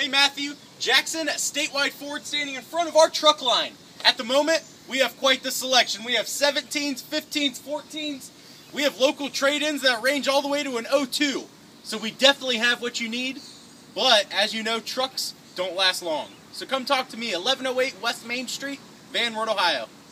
Hey Matthew, Jackson Statewide Ford standing in front of our truck line. At the moment, we have quite the selection. We have 17s, 15s, 14s. We have local trade-ins that range all the way to an 02. So we definitely have what you need, but as you know, trucks don't last long. So come talk to me, 1108 West Main Street, Van Wert, Ohio.